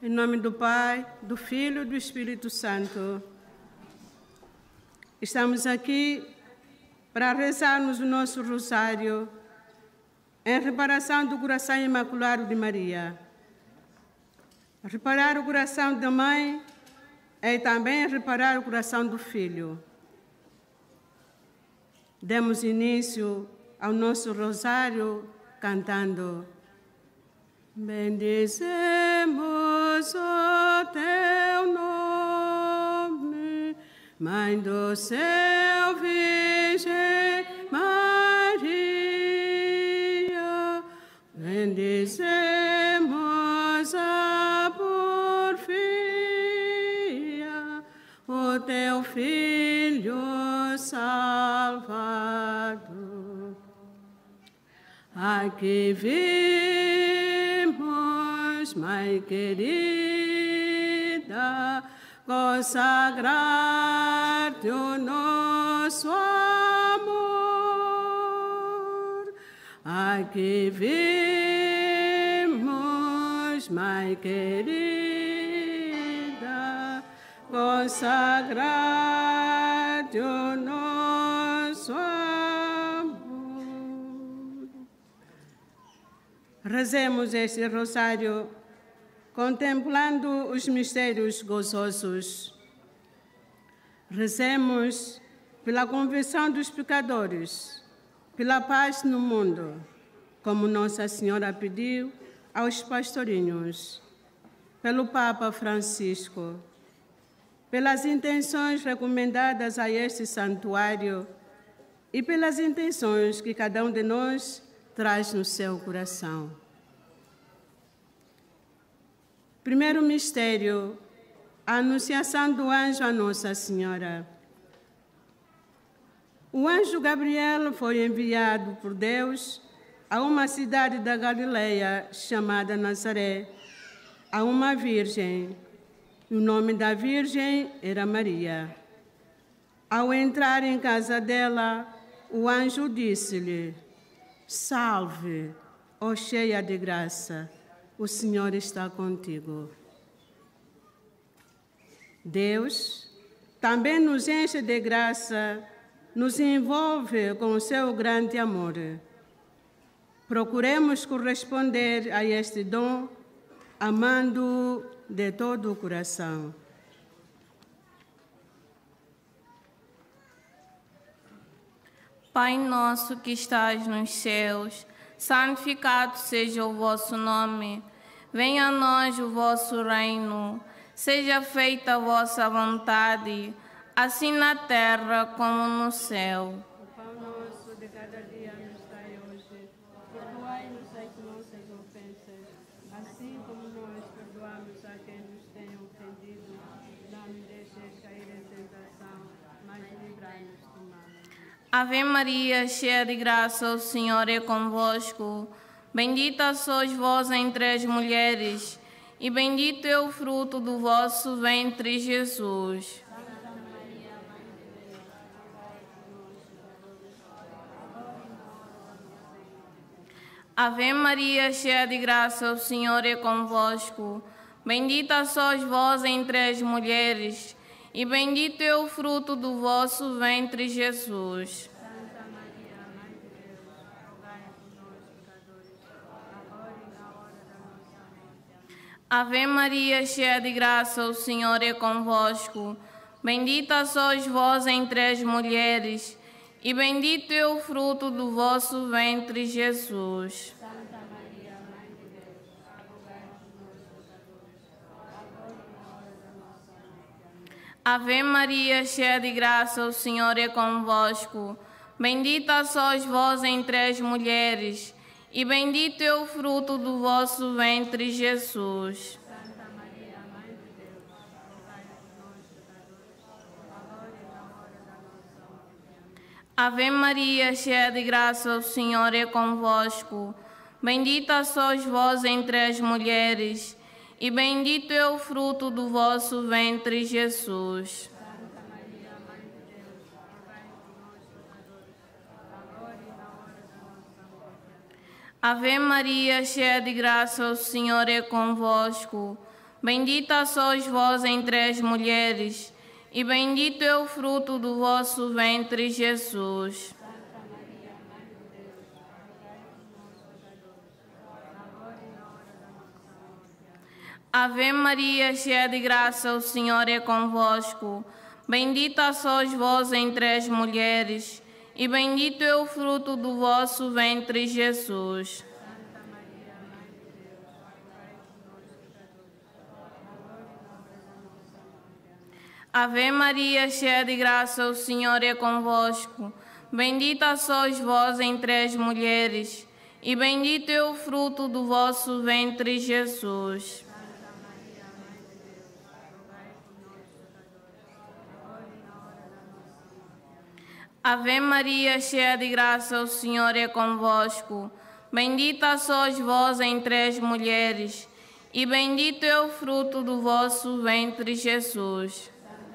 Em nome do Pai, do Filho e do Espírito Santo. Estamos aqui para rezarmos o nosso rosário em reparação do coração imaculado de Maria. Reparar o coração da mãe é também reparar o coração do filho. Demos início ao nosso rosário cantando: bendizemos o teu nome, Mãe do céu, Virgem Maria. Bendizemos a porfia, o teu Filho Salvador. Aqui vimos, Mãe querida, consagrar-te o nosso amor. Aqui vimos, Mãe querida, consagrar-te o nosso amor. Rezemos este rosário contemplando os mistérios gozosos. Rezemos pela conversão dos pecadores, pela paz no mundo, como Nossa Senhora pediu aos pastorinhos, pelo Papa Francisco, pelas intenções recomendadas a este santuário e pelas intenções que cada um de nós traz no seu coração. Primeiro mistério, a anunciação do anjo a Nossa Senhora. O anjo Gabriel foi enviado por Deus a uma cidade da Galileia chamada Nazaré, a uma virgem. O nome da virgem era Maria. Ao entrar em casa dela, o anjo disse-lhe: Salve, ó cheia de graça, o Senhor está contigo. Deus também nos enche de graça, nos envolve com o seu grande amor. Procuremos corresponder a este dom, amando-o de todo o coração. Pai nosso que estás nos céus, santificado seja o vosso nome. Venha a nós o vosso reino. Seja feita a vossa vontade, assim na terra como no céu. O pão nosso de cada dia nos dai hoje. Perdoai-nos as nossas ofensas, assim como nós perdoamos a quem nos tem ofendido. Não nos deixes cair em tentação, mas livrai-nos do mal. Ave Maria, cheia de graça, o Senhor é convosco. Bendita sois vós entre as mulheres, e bendito é o fruto do vosso ventre, Jesus. Santa Maria, Mãe de Deus, rogai por nós, pecadores, agora e na hora da nossa morte. Ave Maria, cheia de graça, o Senhor é convosco. Bendita sois vós entre as mulheres, e bendito é o fruto do vosso ventre, Jesus. Santa Maria, Mãe de Deus, rogai por nós, pecadores, agora e na hora da nossa morte. Amém. Ave Maria, cheia de graça, o Senhor é convosco. Bendita sois vós entre as mulheres, e bendito é o fruto do vosso ventre, Jesus. Santa Maria, Mãe de Deus, rogai por nós, pecadores, agora e na hora da nossa morte. Amém. Ave Maria, cheia de graça, o Senhor é convosco. Bendita sois vós entre as mulheres, e bendito é o fruto do vosso ventre, Jesus. Santa Maria, Mãe de Deus, rogai por nós, pecadores, agora e na hora da nossa morte. Amém. Ave Maria, cheia de graça, o Senhor é convosco. Bendita sois vós entre as mulheres, e bendito é o fruto do vosso ventre, Jesus. Santa Maria, Mãe de Deus, rogai por nós, pecadores, agora e na hora da nossa morte. Amém. Ave Maria, cheia de graça, o Senhor é convosco. Bendita sois vós entre as mulheres, e bendito é o fruto do vosso ventre, Jesus. Ave Maria, cheia de graça, o Senhor é convosco. Bendita sois vós entre as mulheres, e bendito é o fruto do vosso ventre, Jesus. Ave Maria, cheia de graça, o Senhor é convosco. Bendita sois vós entre as mulheres, e bendito é o fruto do vosso ventre, Jesus. Ave Maria, cheia de graça, o Senhor é convosco. Bendita sois vós entre as mulheres, e bendito é o fruto do vosso ventre, Jesus.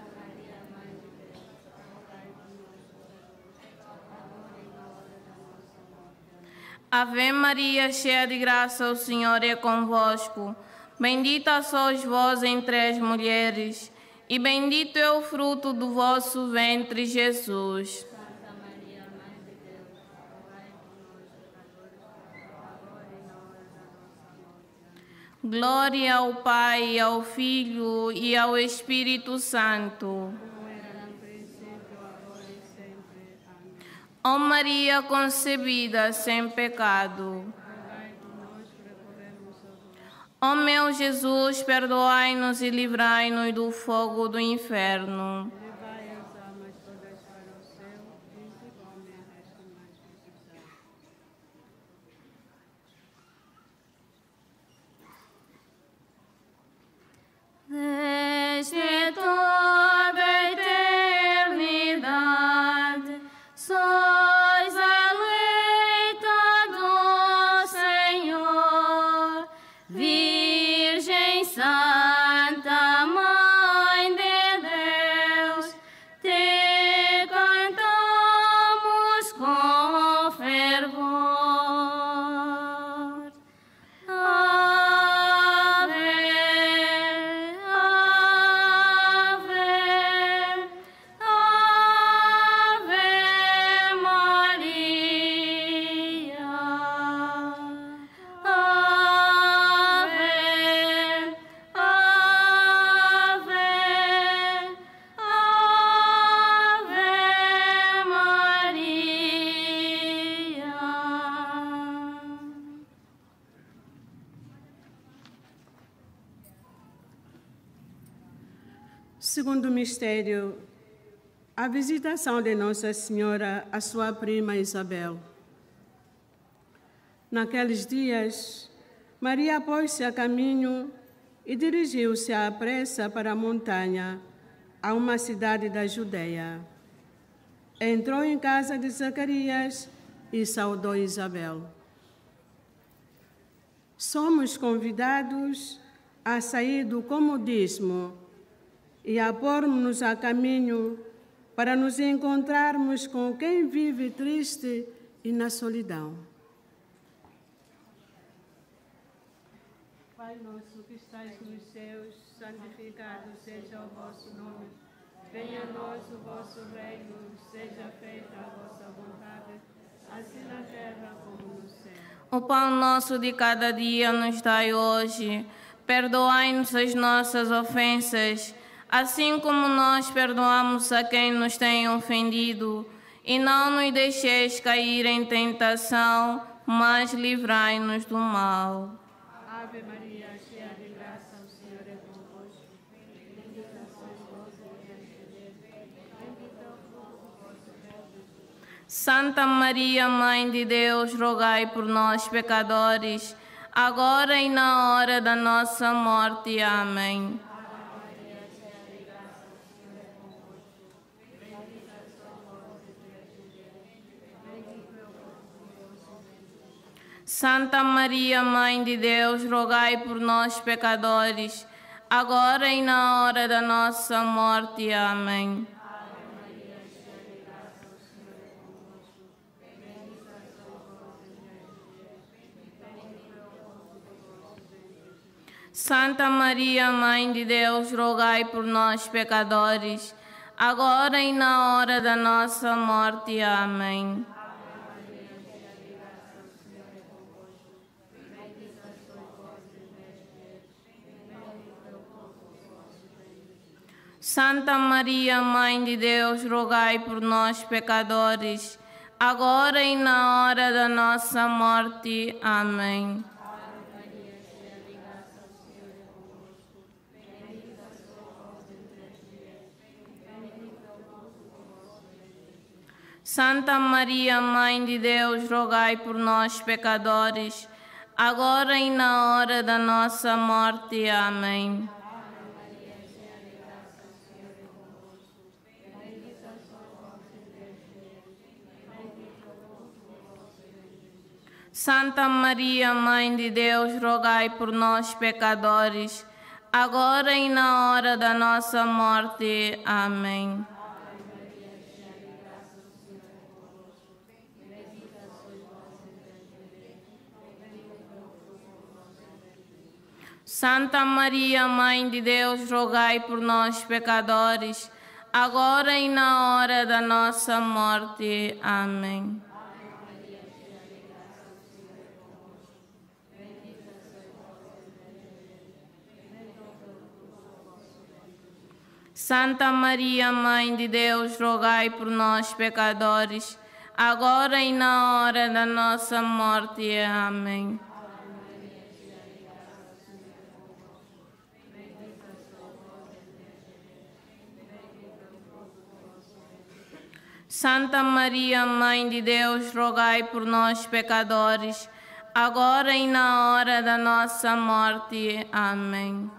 Ave Maria, cheia de graça, o Senhor é convosco. Bendita sois vós entre as mulheres, e bendito é o fruto do vosso ventre, Jesus. Glória ao Pai, ao Filho e ao Espírito Santo. Ó Maria concebida sem pecado. Ó meu Jesus, perdoai-nos e livrai-nos do fogo do inferno. Levai as almas todas para o céu, principalmente as que mais precisarem. Desde toda a eternidade, sois eleita do Senhor, Virgem Santa, Mãe de Deus, te cantamos com fervor. Segundo mistério, a visitação de Nossa Senhora à sua prima Isabel. Naqueles dias, Maria pôs-se a caminho e dirigiu-se à pressa para a montanha, a uma cidade da Judeia. Entrou em casa de Zacarias e saudou Isabel. Somos convidados a sair do comodismo e a pôr-nos a caminho para nos encontrarmos com quem vive triste e na solidão. Pai nosso que estais nos céus, santificado seja o vosso nome. Venha a nós o vosso reino, seja feita a vossa vontade, assim na terra como no céu. O pão nosso de cada dia nos dai hoje. Perdoai-nos as nossas ofensas, assim como nós perdoamos a quem nos tem ofendido. E não nos deixeis cair em tentação, mas livrai-nos do mal. Ave Maria, cheia de graça, o Senhor é convosco. Bendita sois vós entre as mulheres, bendito é o fruto do vosso ventre. Santa Maria, Mãe de Deus, rogai por nós, pecadores, agora e na hora da nossa morte. Amém. Santa Maria, Mãe de Deus, rogai por nós, pecadores, agora e na hora da nossa morte. Amém. Santa Maria, Mãe de Deus, rogai por nós, pecadores, agora e na hora da nossa morte. Amém. Santa Maria, Mãe de Deus, rogai por nós, pecadores, agora e na hora da nossa morte. Amém. Santa Maria, Mãe de Deus, rogai por nós, pecadores, agora e na hora da nossa morte. Amém. Santa Maria, Mãe de Deus, rogai por nós, pecadores, agora e na hora da nossa morte. Amém. Santa Maria, Mãe de Deus, rogai por nós, pecadores, agora e na hora da nossa morte. Amém. Santa Maria, Mãe de Deus, rogai por nós, pecadores, agora e na hora da nossa morte. Amém. Santa Maria, Mãe de Deus, rogai por nós, pecadores, agora e na hora da nossa morte. Amém.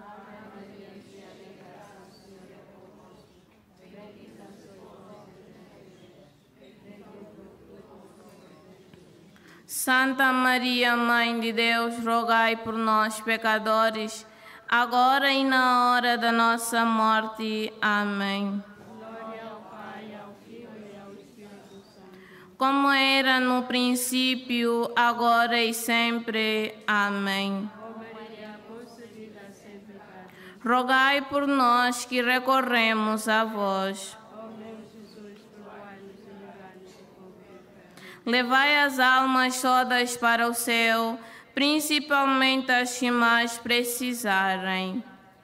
Santa Maria, Mãe de Deus, rogai por nós, pecadores, agora e na hora da nossa morte. Amém. Glória ao Pai, ao Filho e ao Espírito Santo. Como era no princípio, agora e sempre. Amém. Ó Maria, concebida sem pecado. Rogai por nós que recorremos a vós. Ó meu Jesus, perdoai-nos e livrai-nos do fogo do inferno. Levai as almas todas para o céu, principalmente as que mais precisarem.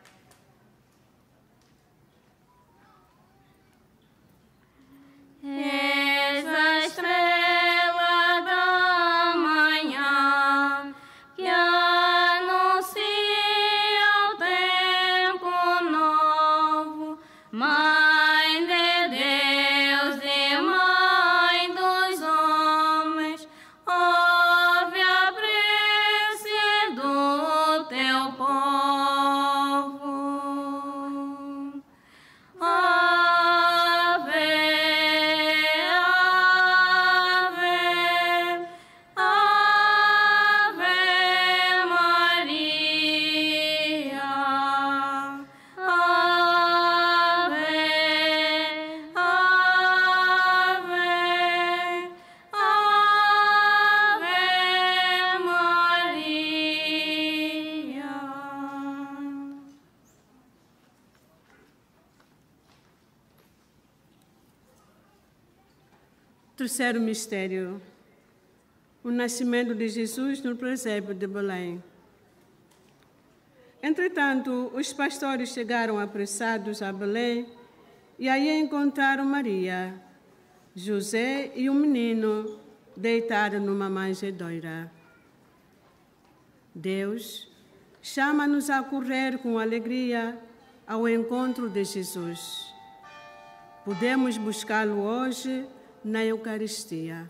És a estrela da manhã que anuncia o tempo novo, Mãe de Deus e Mãe dos homens, ouve a prece do teu povo. Ave, Ave, Ave Maria. Ave, Ave, Ave Maria. Terceiro mistério, o nascimento de Jesus no presépio de Belém. Entretanto, os pastores chegaram apressados a Belém e aí encontraram Maria, José e o menino deitado numa manjedoura. Deus chama-nos a correr com alegria ao encontro de Jesus. Podemos buscá-lo hoje na Eucaristia.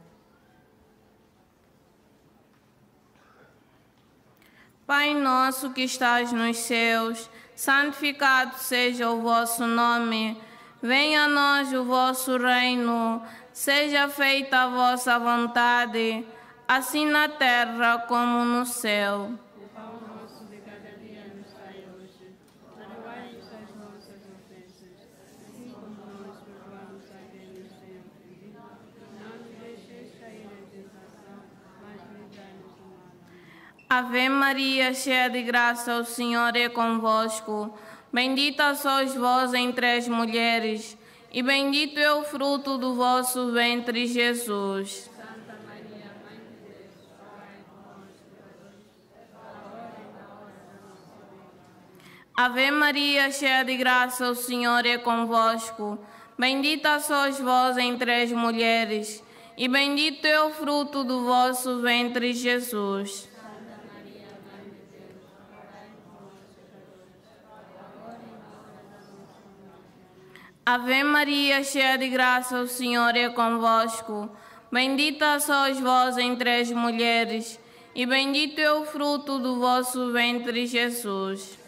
Pai nosso que estás nos céus, santificado seja o vosso nome. Venha a nós o vosso reino. Seja feita a vossa vontade, assim na terra como no céu. O pão nosso de cada dia nos dai hoje. Perdoai-nos as nossas ofensas, assim como nós perdoamos a quem nos tem ofendido. Não nos deixeis cair em tentação, mas livrai-nos do mal. Ave Maria, cheia de graça, o Senhor é convosco. Bendita sois vós entre as mulheres, e bendito é o fruto do vosso ventre, Jesus. Santa Maria, Mãe de Deus, rogai por nós, pecadores, agora e na hora da nossa morte. Ave Maria, cheia de graça, o Senhor é convosco. Bendita sois vós entre as mulheres, e bendito é o fruto do vosso ventre, Jesus. Ave Maria, cheia de graça, o Senhor é convosco. Bendita sois vós entre as mulheres, e bendito é o fruto do vosso ventre, Jesus.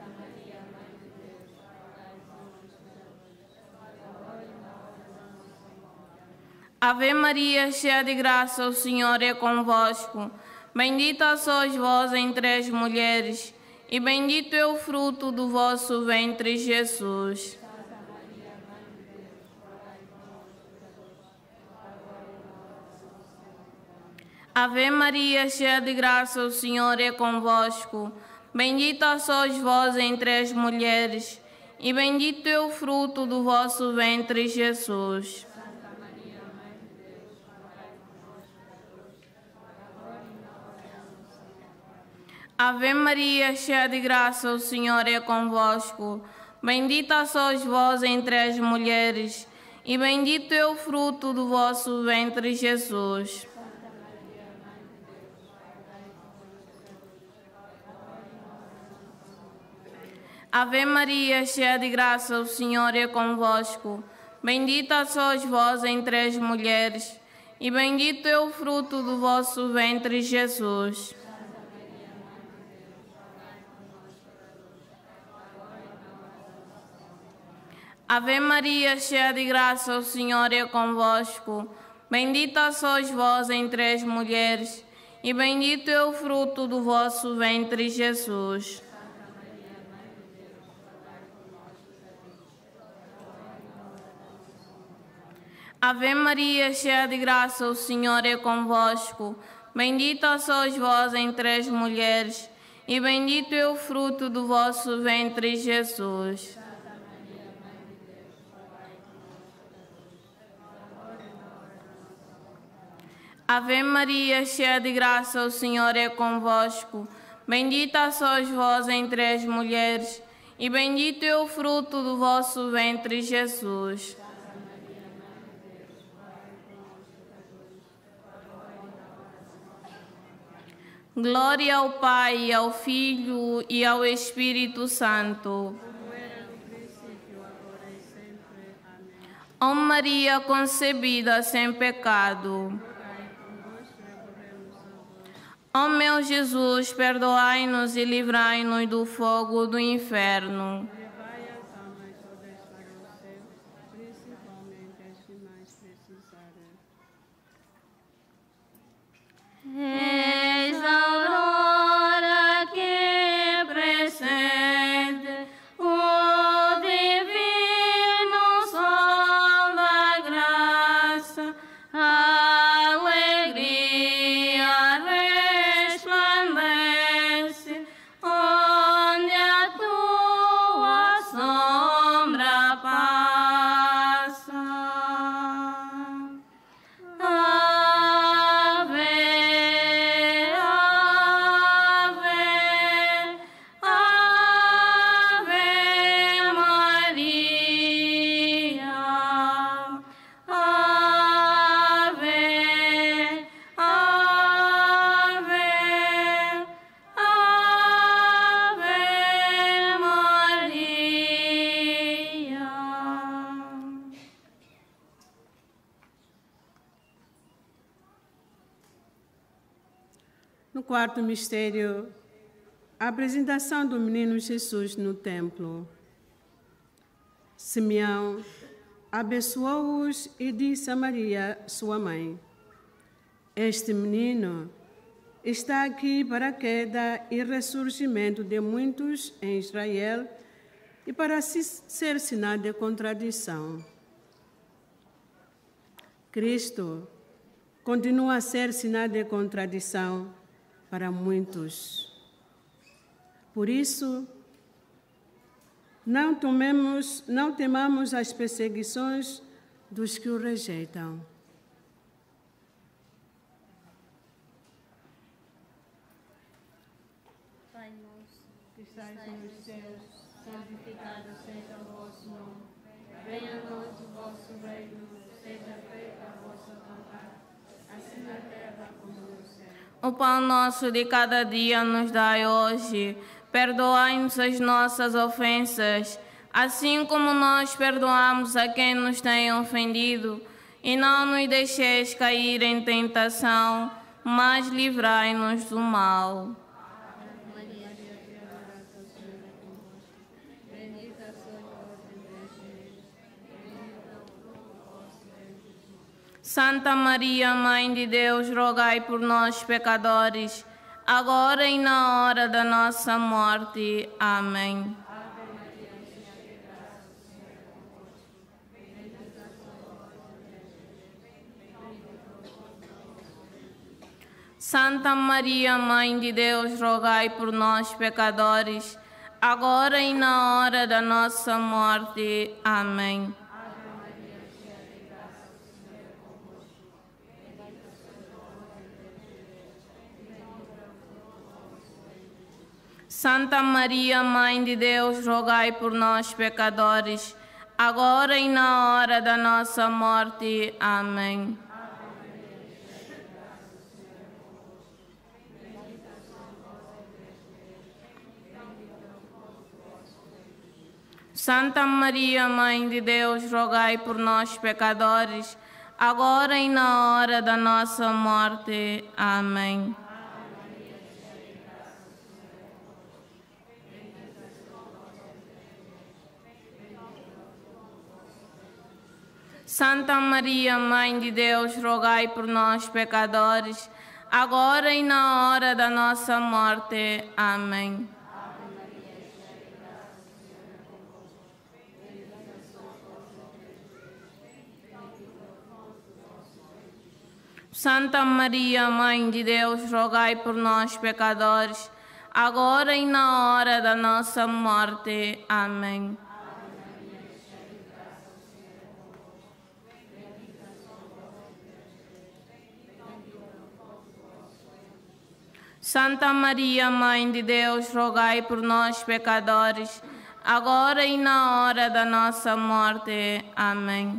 Ave Maria, cheia de graça, o Senhor é convosco. Bendita sois vós entre as mulheres, e bendito é o fruto do vosso ventre, Jesus. Ave Maria, cheia de graça, o Senhor é convosco. Bendita sois vós entre as mulheres, e bendito é o fruto do vosso ventre, Jesus. Ave Maria, cheia de graça, o Senhor é convosco. Bendita sois vós entre as mulheres, e bendito é o fruto do vosso ventre, Jesus. Ave Maria, cheia de graça, o Senhor é convosco. Bendita sois vós entre as mulheres, e bendito é o fruto do vosso ventre, Jesus. Ave Maria, cheia de graça, o Senhor é convosco. Bendita sois vós entre as mulheres, e bendito é o fruto do vosso ventre, Jesus. Ave Maria, cheia de graça, o Senhor é convosco. Bendita sois vós entre as mulheres, e bendito é o fruto do vosso ventre, Jesus. Ave Maria, cheia de graça, o Senhor é convosco. Bendita sois vós entre as mulheres, e bendito é o fruto do vosso ventre, Jesus. Glória ao Pai, ao Filho e ao Espírito Santo. Como era no princípio, agora e sempre. Amém. Ó Maria concebida sem pecado. Rogai convosco e recorremos a vós. Ó meu Jesus, perdoai-nos e livrai-nos do fogo do inferno. Levai as almas todas para o céu, principalmente as que mais precisarem. Eis a aurora que precede o divino sol da graça, a alegria resplandece, onde a tua sombra passa. No quarto mistério, a apresentação do menino Jesus no templo. Simeão abençoou-os e disse a Maria, sua mãe: Este menino está aqui para a queda e ressurgimento de muitos em Israel e para ser sinal de contradição. Cristo continua a ser sinal de contradição para muitos. Por isso, não temamos as perseguições dos que o rejeitam. Pai nosso, que estais nos céus, santificado seja o vosso nome. Venha a nós o vosso reino, seja feita a vossa vontade, assim na terra como no céu. O pão nosso de cada dia nos dai hoje. Perdoai-nos as nossas ofensas, assim como nós perdoamos a quem nos tem ofendido. E não nos deixeis cair em tentação, mas livrai-nos do mal. Santa Maria, Mãe de Deus, rogai por nós, pecadores, agora e na hora da nossa morte. Amém. Santa Maria, Mãe de Deus, rogai por nós, pecadores, agora e na hora da nossa morte. Amém. Santa Maria, Mãe de Deus, rogai por nós, pecadores, agora e na hora da nossa morte. Amém. Santa Maria, Mãe de Deus, rogai por nós, pecadores, agora e na hora da nossa morte. Amém. Santa Maria, Mãe de Deus, rogai por nós, pecadores, agora e na hora da nossa morte. Amém. Santa Maria, Mãe de Deus, rogai por nós, pecadores, agora e na hora da nossa morte. Amém. Santa Maria, Mãe de Deus, rogai por nós, pecadores, agora e na hora da nossa morte. Amém.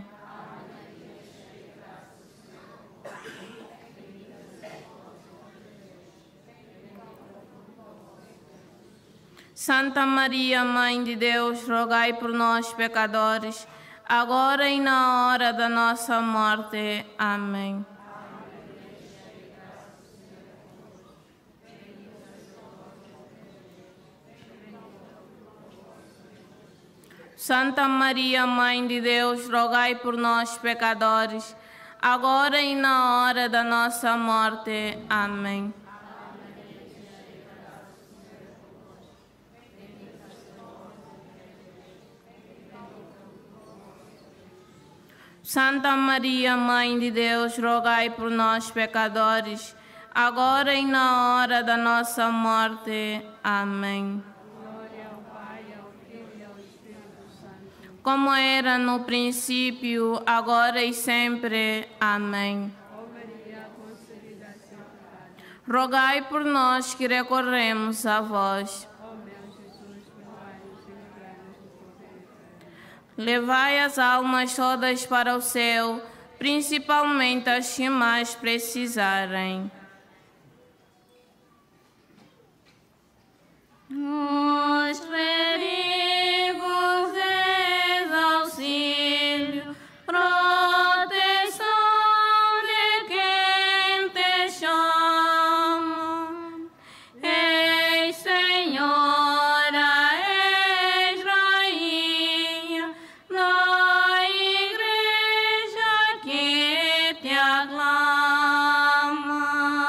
Santa Maria, Mãe de Deus, rogai por nós, pecadores, agora e na hora da nossa morte. Amém. Santa Maria, Mãe de Deus, rogai por nós, pecadores, agora e na hora da nossa morte. Amém. Santa Maria, Mãe de Deus, rogai por nós, pecadores, agora e na hora da nossa morte. Amém. Glória ao Pai, ao Filho e ao Espírito Santo. Como era no princípio, agora e sempre. Amém. Ó Maria, concebida sem pecado. Rogai por nós que recorremos a vós. Ó meu Jesus, perdoai-nos e livrai-nos do fogo do inferno. Levai as almas todas para o céu, principalmente as que mais precisarem. Nos perigos és auxílio, proteção de quem te chama. És Senhora, és Rainha da Igreja que te aclama.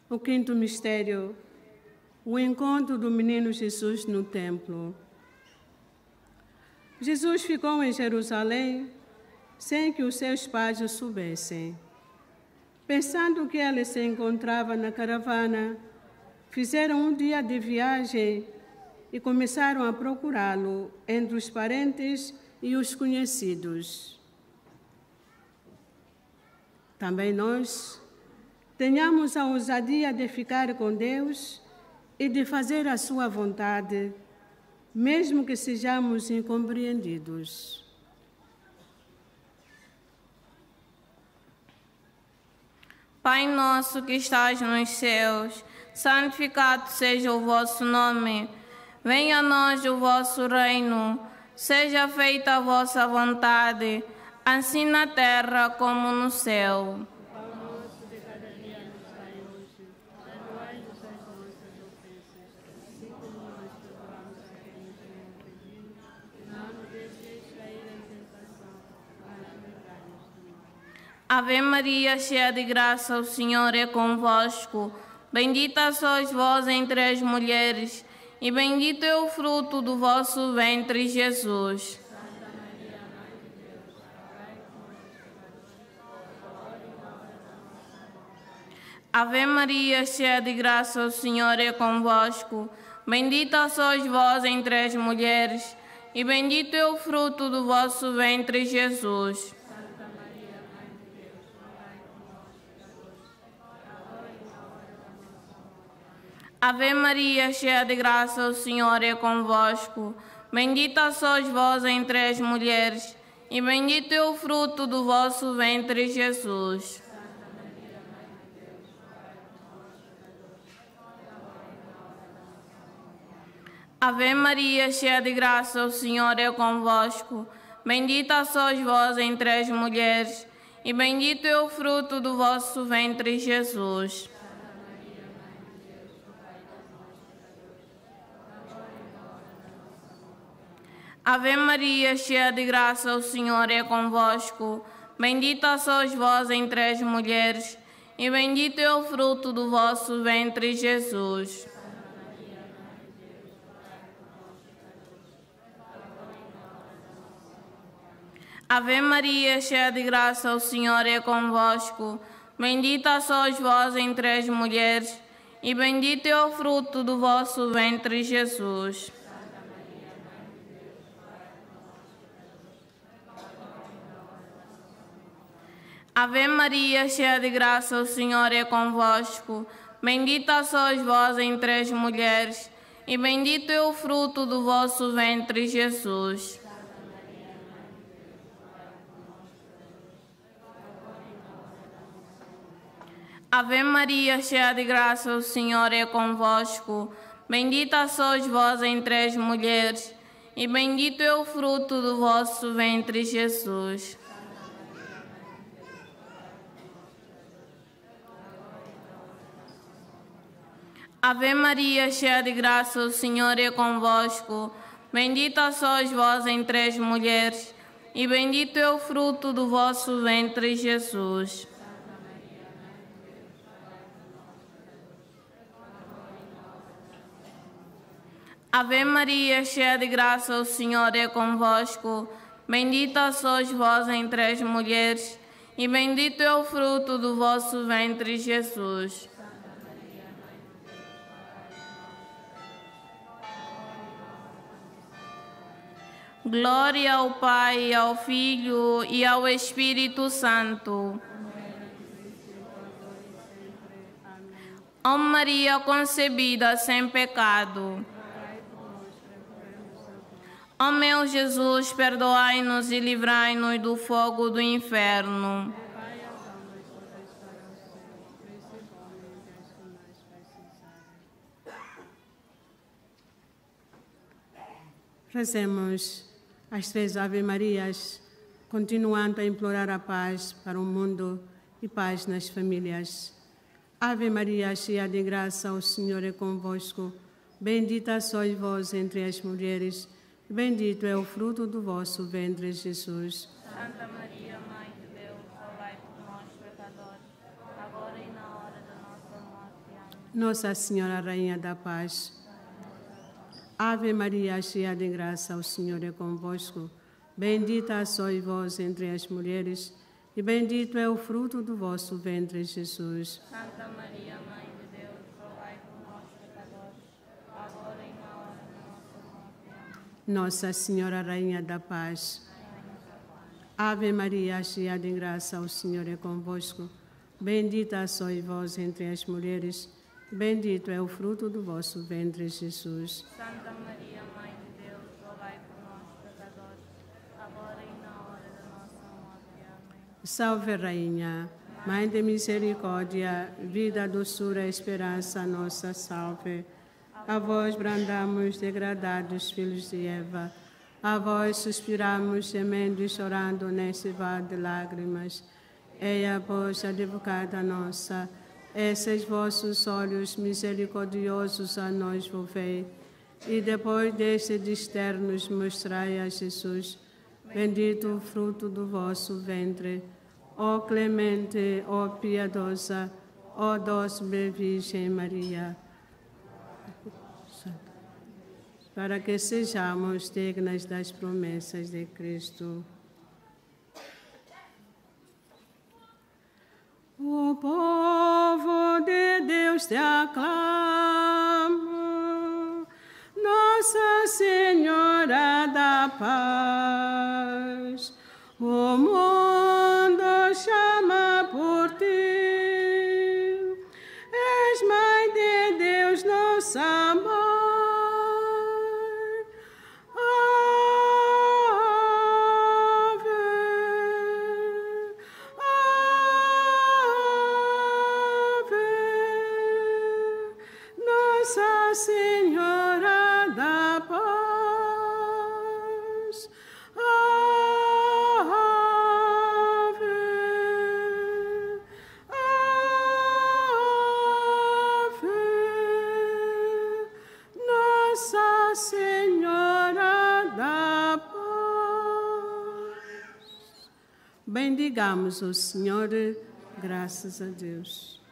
O quinto mistério, o encontro do menino Jesus no templo. Jesus ficou em Jerusalém sem que os seus pais o soubessem. Pensando que ele se encontrava na caravana, fizeram um dia de viagem e começaram a procurá-lo entre os parentes e os conhecidos. Também nós tenhamos a ousadia de ficar com Deus e de fazer a sua vontade, mesmo que sejamos incompreendidos. Pai nosso que estás nos céus, santificado seja o vosso nome. Venha a nós o vosso reino. Seja feita a vossa vontade, assim na terra como no céu. Ave Maria, cheia de graça, o Senhor é convosco. Bendita sois vós entre as mulheres, e bendito é o fruto do vosso ventre, Jesus. Ave Maria, cheia de graça, o Senhor é convosco. Bendita sois vós entre as mulheres, e bendito é o fruto do vosso ventre, Jesus. Ave Maria, cheia de graça, o Senhor é convosco. Bendita sois vós entre as mulheres, e bendito é o fruto do vosso ventre, Jesus. Ave Maria, cheia de graça, o Senhor é convosco. Bendita sois vós entre as mulheres, e bendito é o fruto do vosso ventre, Jesus. Ave Maria, cheia de graça, o Senhor é convosco. Bendita sois vós entre as mulheres, e bendito é o fruto do vosso ventre, Jesus. Ave Maria, cheia de graça, o Senhor é convosco. Bendita sois vós entre as mulheres, e bendito é o fruto do vosso ventre, Jesus. Ave Maria, cheia de graça, o Senhor é convosco. Bendita sois vós entre as mulheres, e bendito é o fruto do vosso ventre, Jesus. Ave Maria, cheia de graça, o Senhor é convosco. Bendita sois vós entre as mulheres, e bendito é o fruto do vosso ventre, Jesus. Ave Maria, cheia de graça, o Senhor é convosco. Bendita sois vós entre as mulheres, e bendito é o fruto do vosso ventre, Jesus. Ave Maria, cheia de graça, o Senhor é convosco. Bendita sois vós entre as mulheres, e bendito é o fruto do vosso ventre, Jesus. Glória ao Pai, ao Filho e ao Espírito Santo. Ó Maria concebida sem pecado. Ó meu Jesus, perdoai-nos e livrai-nos do fogo do inferno. Rezemos as 3 Ave Marias, continuando a implorar a paz para o mundo e paz nas famílias. Ave Maria, cheia de graça, o Senhor é convosco. Bendita sois vós entre as mulheres, e bendito é o fruto do vosso ventre, Jesus. Santa Maria, Mãe de Deus, rogai por nós, pecadores, agora e na hora da nossa morte. Amém. Nossa Senhora, Rainha da Paz. Ave Maria, cheia de graça, o Senhor é convosco. Bendita sois vós entre as mulheres, e bendito é o fruto do vosso ventre, Jesus. Santa Maria, Mãe de Deus, rogai por nós, pecadores, agora e na hora da nossa morte. Amém. Nossa Senhora, Rainha da Paz. Ave Maria, cheia de graça, o Senhor é convosco. Bendita sois vós entre as mulheres, bendito é o fruto do vosso ventre, Jesus. Santa Maria, Mãe de Deus, rogai por nós, pecadores, agora e na hora da nossa morte. Amém. Salve, Rainha, Mãe de misericórdia, vida, doçura, esperança, nossa salve. A vós brandamos, degradados filhos de Eva, a vós suspiramos, gemendo e chorando nesse vale de lágrimas. Eia, pois, advogada nossa, esses vossos olhos misericordiosos a nós volvei, e depois deste desterro-nos mostrai a Jesus, bendito o fruto do vosso ventre. Ó clemente, ó piedosa, ó doce Virgem Maria, para que sejamos dignas das promessas de Cristo. O povo de Deus te aclama, Nossa Senhora da Paz. O mundo chama por ti, és Mãe de Deus, nossa mãe. Senhora da Paz, Ave, Ave, Nossa Senhora da Paz. Bendigamos o Senhor, graças a Deus.